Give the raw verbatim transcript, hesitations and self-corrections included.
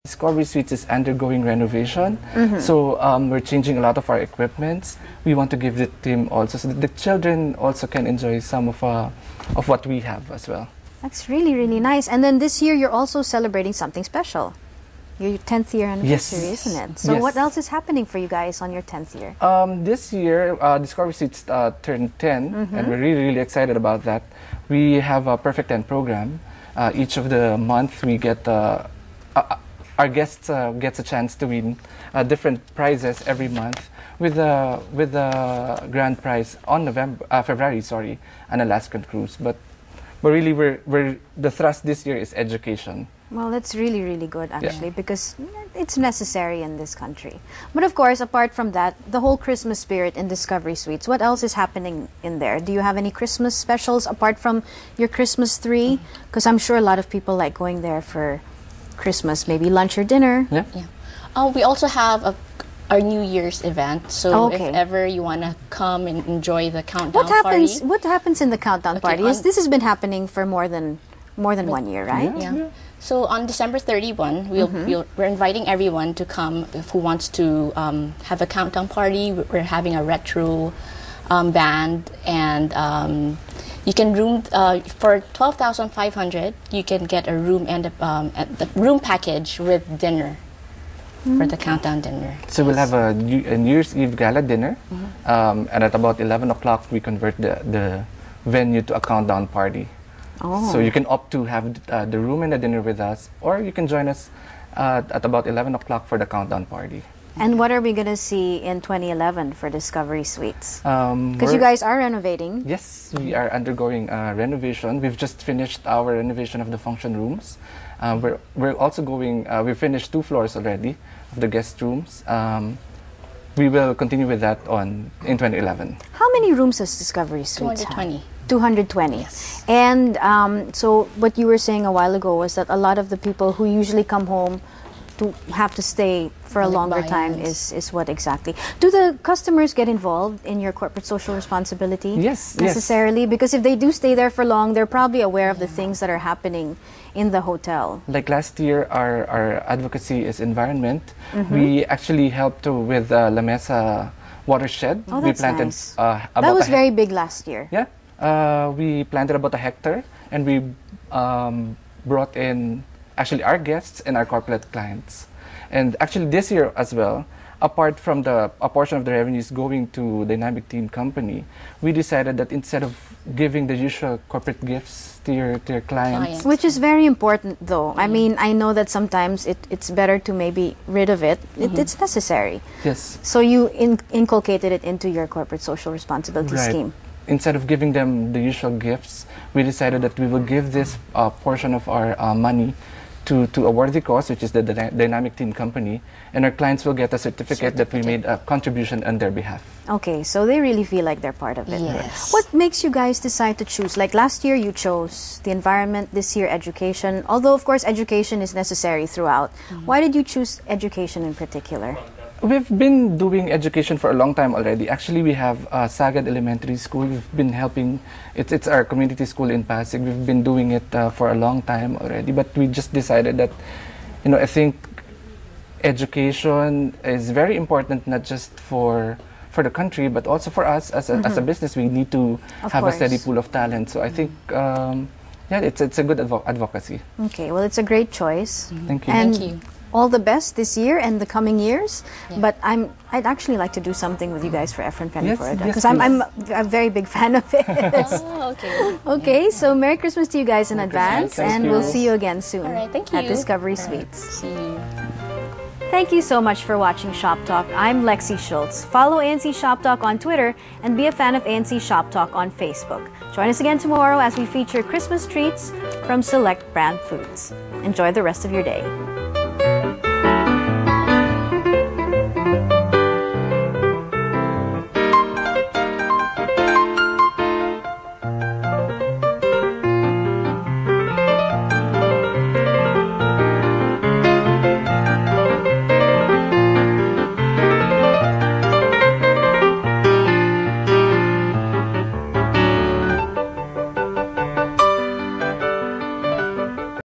Discovery Suites is undergoing renovation, mm-hmm. so um, we're changing a lot of our equipments. We want to give the team also, so that the children also can enjoy some of uh, of what we have as well. That's really, really nice. And then this year, you're also celebrating something special. Your tenth year anniversary, yes. isn't it? So yes. what else is happening for you guys on your tenth year? Um, this year, uh, Discovery Suites uh, turned ten, mm-hmm. and we're really, really excited about that. We have a Perfect ten program. Uh, each of the month, we get uh, uh, our guests uh, gets a chance to win uh, different prizes every month, with a with a grand prize on November, uh, February, sorry, an Alaskan cruise. But but really, we're we're the thrust this year is education. Well, that's really, really good, actually, yeah. because it's necessary in this country. But of course, apart from that, the whole Christmas spirit in Discovery Suites, what else is happening in there? Do you have any Christmas specials apart from your Christmas tree? Because I'm sure a lot of people like going there for Christmas, maybe lunch or dinner. Yeah. yeah. Uh, we also have a our New Year's event, so okay. if ever you want to come and enjoy the countdown what happens, party. What happens in the countdown okay, party? Is, this has been happening for more than more than one year, right? Yeah. Yeah. yeah. So on December thirty-first, we'll, mm-hmm. we'll, we're inviting everyone to come if who wants to um, have a countdown party. We're having a retro um, band, and um, you can room uh, for twelve thousand five hundred. You can get a room and a, um, at the room package with dinner mm-hmm. for the countdown dinner. So yes. we'll have a New, a New Year's Eve gala dinner, mm-hmm. um, and at about eleven o'clock we convert the the venue to a countdown party. Oh. So you can opt to have uh, the room and the dinner with us, or you can join us uh, at about eleven o'clock for the countdown party. And what are we going to see in twenty eleven for Discovery Suites? Because Um, you guys are renovating. Yes, we are undergoing uh, renovation. We've just finished our renovation of the function rooms. Uh, we're, we're also going, uh, we finished two floors already of the guest rooms. Um, we will continue with that on in twenty eleven. How many rooms does Discovery Suites two hundred twenty. have? two hundred twenty. Yes. And um, so what you were saying a while ago was that a lot of the people who usually come home to have to stay for a longer time is, is what exactly? Do the customers get involved in your corporate social responsibility? Yes. Necessarily? Yes. Because if they do stay there for long, they're probably aware of the things that are happening in the hotel. Like last year, our, our advocacy is environment. Mm-hmm. We actually helped to, with uh, La Mesa watershed. Oh, we that's planted nice. uh, about That was a very big last year. Yeah. Uh, we planted about a hectare, and we um, brought in actually our guests and our corporate clients. And actually this year as well, apart from the a portion of the revenues going to Dynamic Team Company, we decided that instead of giving the usual corporate gifts to your, to your clients, Clients. Which is very important, though. Mm-hmm. I mean, I know that sometimes it, it's better to maybe rid of it. it Mm-hmm. it's necessary. yes, So you in, inculcated it into your corporate social responsibility right. scheme. Instead of giving them the usual gifts, we decided that we will give this uh, portion of our uh, money to, to a worthy cause, which is the Dyna Dynamic Team Company, and our clients will get a certificate, certificate that we made a contribution on their behalf. Okay, so they really feel like they're part of it. Yes. What makes you guys decide to choose? Like last year you chose the environment, this year education, although of course education is necessary throughout. Mm-hmm. Why did you choose education in particular? We've been doing education for a long time already. Actually, we have uh, Sagad Elementary School. We've been helping, it's, it's our community school in Pasig. We've been doing it uh, for a long time already, but we just decided that, you know, I think education is very important, not just for for the country, but also for us as a, mm-hmm. as a business. We need to of have course. a steady pool of talent. So I think, um, yeah, it's, it's a good advo advocacy. Okay, well, it's a great choice. Mm-hmm. Thank you. And Thank you. all the best this year and the coming years. Yeah. But I'm, I'd actually like to do something with you guys for Efren Penny Yes, for it, yes, because I'm, I'm please. a very big fan of it. Oh, okay. Okay, so Merry Christmas to you guys in Merry advance, Christmas. and Thank we'll you. see you again soon All right, thank at you. Discovery All right, Suites. see you. Thank you so much for watching Shop Talk. I'm Lexi Schulze. Follow A N C Shop Talk on Twitter and be a fan of A N C Shop Talk on Facebook. Join us again tomorrow as we feature Christmas treats from select brand foods. Enjoy the rest of your day.